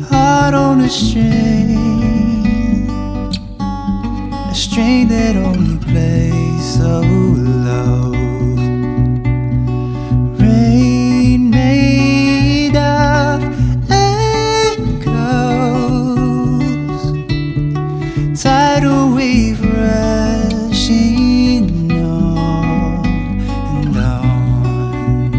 heart on a string that only plays so low. Rain made of echoes, tidal wave rushing on and on.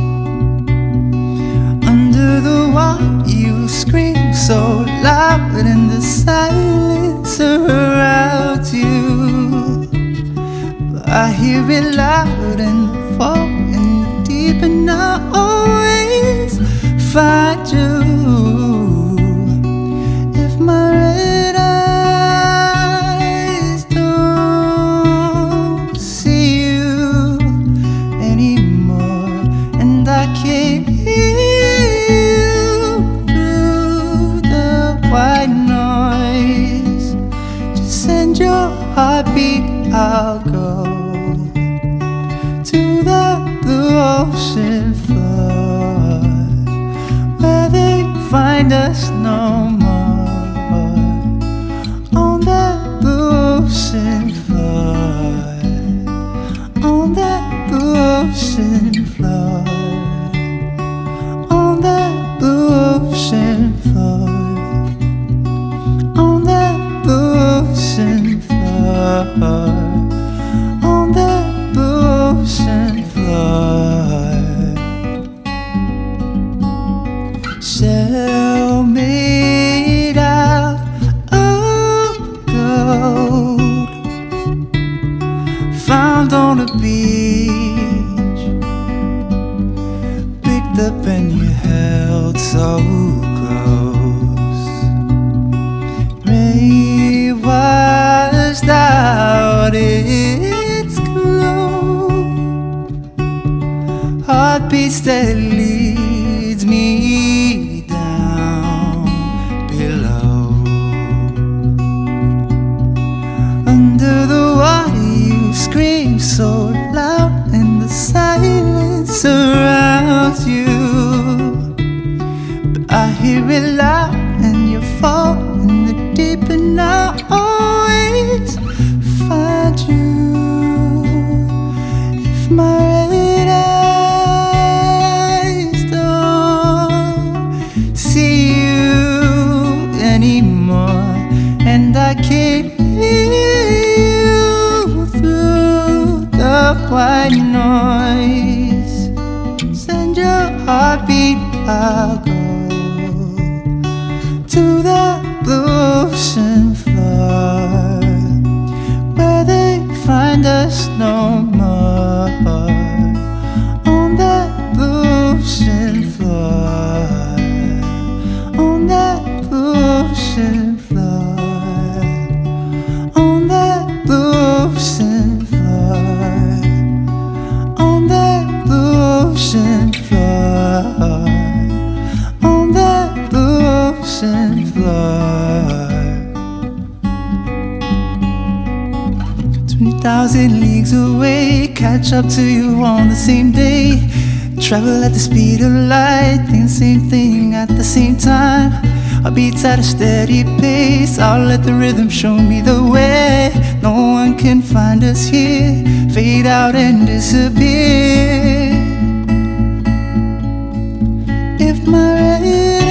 Under the water you scream so loud and the silence around you, but I hear it loud and fall in the deep, and I always find you. If my red eyes don't see you anymore, and I can't hear you through the white noise, just send your heartbeat, I'll go to the blue ocean floor, where they find us no more. On that blue ocean floor, on that blue ocean floor, on that blue ocean floor, on that blue ocean floor, on that blue ocean floor. Shell made out of gold, found on a beach, picked up and you held so close. Ray washed out its glow, heartbeats that leads me down below. Under the water you scream so loud and the silence surrounds you, but I hear it loud and you fall in the deep, and I always find you. If my red eyes don't see you anymore, and I can't hear you through the white noise, send your heartbeat, I'll go to the blue ocean floor, where they find us no more. On that blue ocean floor, on that blue ocean floor, on that blue ocean floor, on that blue ocean floor, on that blue ocean floor. 20,000 leagues away, catch up to you on the same day. Travel at the speed of light, think the same thing at the same time. Our beats at a steady pace, I'll let the rhythm show me the way. No one can find us here, fade out and disappear. If my red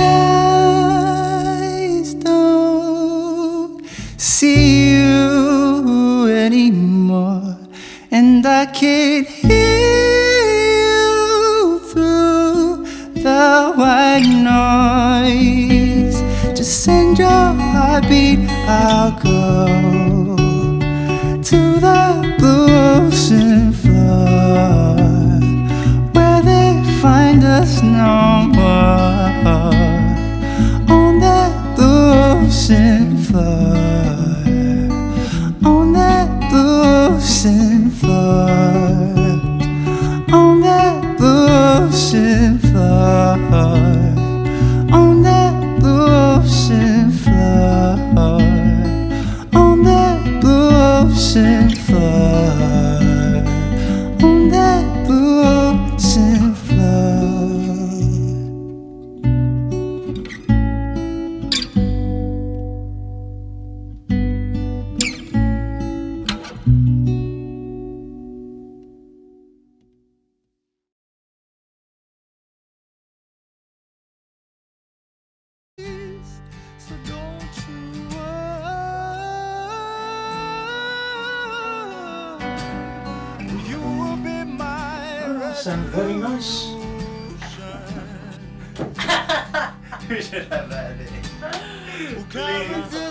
eyes don't see you anymore, and I can't hear you through the white noise, just send your heartbeat, I'll go to the blue ocean floor, where they find us no more. On that blue ocean floor, on that blue ocean floor, on that blue ocean floor, on that blue ocean floor, on that blue ocean floor, on that blue ocean floor. nice and very nice. We should have that. Please.